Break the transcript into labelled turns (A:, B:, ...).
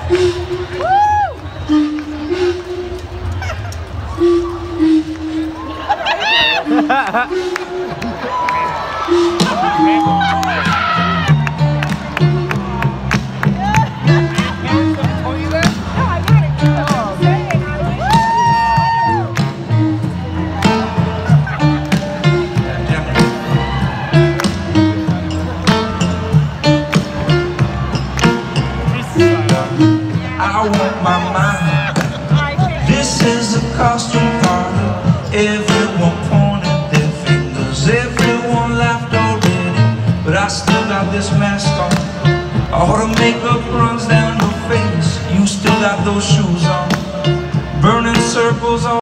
A: I want my mind. This is a costume party. Everyone pointed their fingers, everyone laughed already, but I still got this mask on. All the makeup runs down your face. You still got those shoes on.